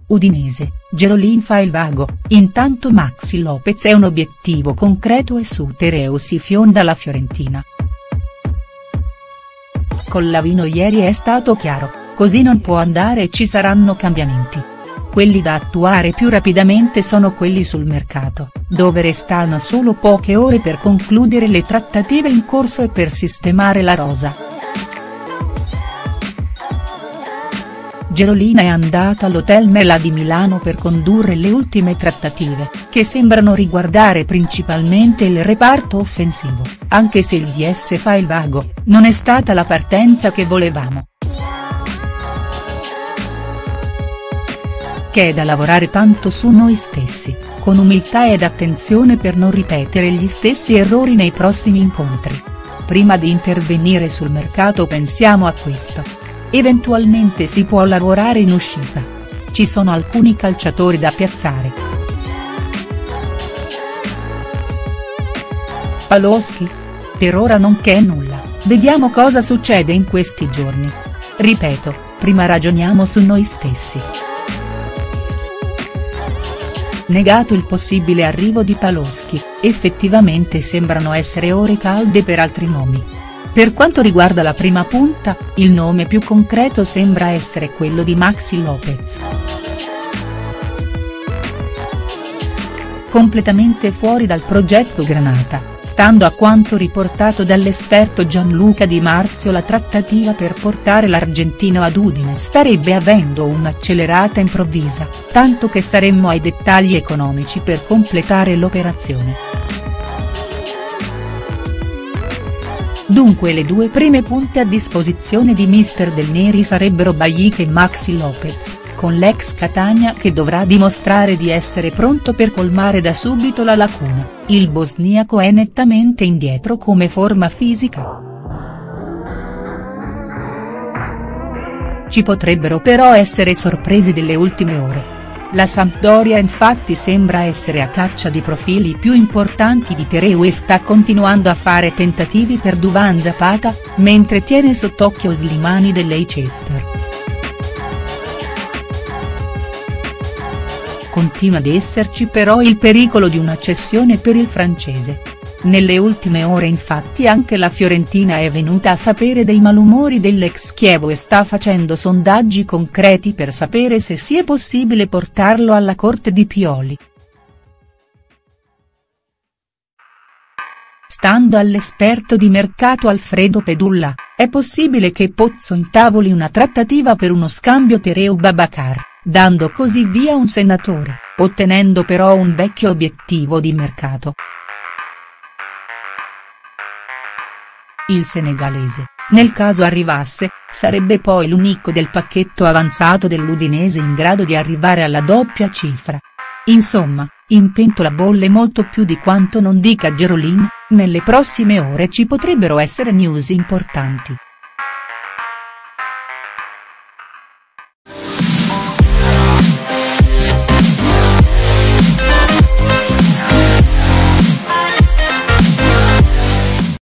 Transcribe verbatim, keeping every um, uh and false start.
Udinese, Gerolin fa il vago, intanto Maxi Lopez è un obiettivo concreto e su Tereo si fionda la Fiorentina. Con Lavino ieri è stato chiaro, così non può andare e ci saranno cambiamenti. Quelli da attuare più rapidamente sono quelli sul mercato, dove restano solo poche ore per concludere le trattative in corso e per sistemare la rosa. Gerolin è andato all'Hotel Mela di Milano per condurre le ultime trattative, che sembrano riguardare principalmente il reparto offensivo, anche se il D S fa il vago, non è stata la partenza che volevamo. Che è da lavorare tanto su noi stessi, con umiltà ed attenzione per non ripetere gli stessi errori nei prossimi incontri. Prima di intervenire sul mercato pensiamo a questo. Eventualmente si può lavorare in uscita. Ci sono alcuni calciatori da piazzare. Paloschi? Per ora non c'è nulla, vediamo cosa succede in questi giorni. Ripeto, prima ragioniamo su noi stessi. Negato il possibile arrivo di Paloschi, effettivamente sembrano essere ore calde per altri nomi. Per quanto riguarda la prima punta, il nome più concreto sembra essere quello di Maxi Lopez. Completamente fuori dal progetto Granata, stando a quanto riportato dall'esperto Gianluca Di Marzio, la trattativa per portare l'argentino ad Udine starebbe avendo un'accelerata improvvisa, tanto che saremmo ai dettagli economici per completare l'operazione. Dunque le due prime punte a disposizione di mister Del Neri sarebbero Bajic e Maxi Lopez, con l'ex Catania che dovrà dimostrare di essere pronto per colmare da subito la lacuna. Il bosniaco è nettamente indietro come forma fisica. Ci potrebbero però essere sorprese delle ultime ore. La Sampdoria infatti sembra essere a caccia di profili più importanti di Tereu e sta continuando a fare tentativi per Duvan Zapata, mentre tiene sott'occhio Slimani del Leicester. Continua ad esserci però il pericolo di una cessione per il francese. Nelle ultime ore infatti anche la Fiorentina è venuta a sapere dei malumori dell'ex Chievo e sta facendo sondaggi concreti per sapere se sia possibile portarlo alla corte di Pioli. Stando all'esperto di mercato Alfredo Pedulla, è possibile che Pozzo intavoli una trattativa per uno scambio Tereu-Babacar, dando così via un senatore, ottenendo però un vecchio obiettivo di mercato. Il senegalese, nel caso arrivasse, sarebbe poi l'unico del pacchetto avanzato dell'Udinese in grado di arrivare alla doppia cifra. Insomma, in pentola bolle molto più di quanto non dica Gerolin. Nelle prossime ore ci potrebbero essere news importanti.